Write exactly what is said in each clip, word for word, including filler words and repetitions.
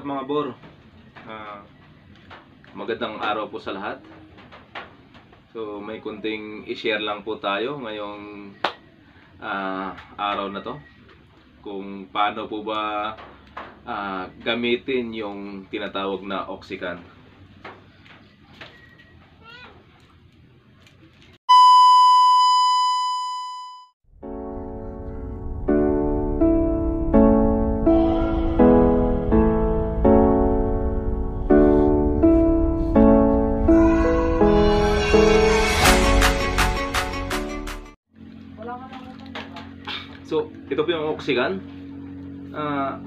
up mga bor? Uh, magandang araw po sa lahat. So may kunting i-share lang po tayo ngayong uh, araw na to. Kung paano po ba uh, gamitin yung tinatawag na Oxycan. So, ito po yung Oxycan. Uh,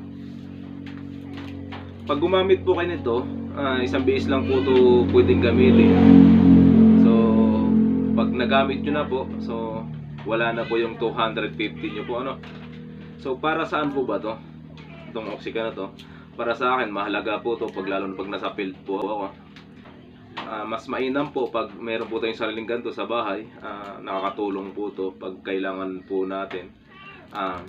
pag gumamit po kayo nito, uh, isang beses lang po ito pwedeng gamitin. So, pag nagamit nyo na po, so wala na po yung two hundred fifty nyo po, ano. So, para saan po ba to? Itong Oxycan na to. Para sa akin, mahalaga po to pag lalo na pag nasa field po ako. Uh, mas mainam po pag meron po tayong sariling ganito sa bahay. Uh, nakakatulong po to pag kailangan po natin. Uh,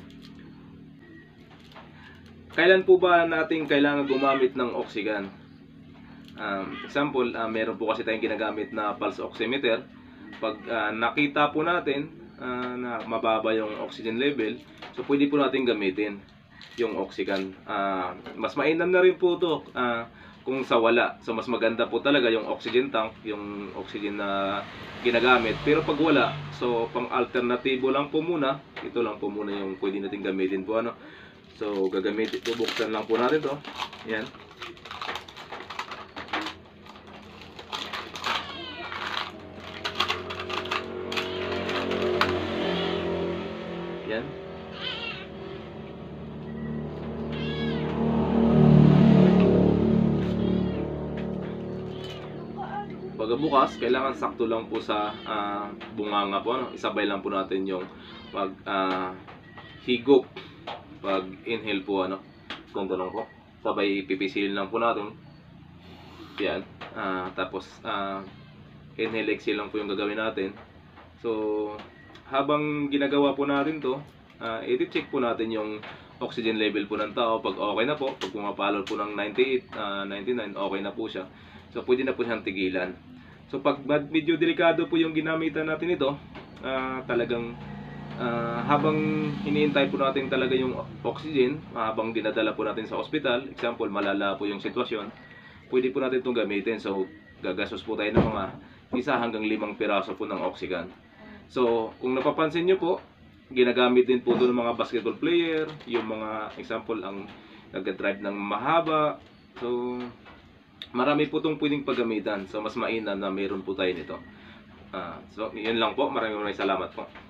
kailan po ba natin kailangan gumamit ng Oxycan? Um, example, uh, meron po kasi tayong ginagamit na pulse oximeter. Pag uh, nakita po natin uh, na mababa yung oxygen level, so pwede po natin gamitin yung Oxycan. Uh, mas mainam na rin po ito uh, kung sa wala. So mas maganda po talaga yung oxygen tank, yung oxygen na ginagamit. Pero pag wala, so pang alternatibo lang po muna, ito lang po muna yung pwede natin gamitin po, ano. So gagamitin, bubuksan lang po natin to. Yan. Yan. Pagbukas, kailangan sakto lang po sa uh, bunganga po, ano? Isabay lang po natin yung pag uh, higop, pag inhale po, ano. Ganito lang po. Sabay pipisilin lang po natin. Yan. Uh, tapos uh, inhale, exhale lang po yung gagawin natin. So habang ginagawa po natin to, uh, i-check po natin yung oxygen level po ng tao. Pag okay na po, pag pumapalo po ng ninety-eight, uh, ninety-nine, okay na po siya. So pwede na po siyang tigilan. So pag medyo delikado po yung ginamitan natin ito, uh, talagang uh, habang hinihintay po natin talaga yung oxygen, uh, habang dinadala po natin sa ospital, example, malala po yung sitwasyon, pwede po natin itong gamitin. So gagastos po tayo ng mga isa hanggang limang piraso po ng Oxycan. So kung napapansin nyo po, ginagamit din po ito ng mga basketball player, yung mga example ang nag-drive ng mahaba. So marami po itong pwedeng paggamitan. So mas mainam na mayroon po tayo nito. Uh, so yun lang po. Maraming maraming salamat po.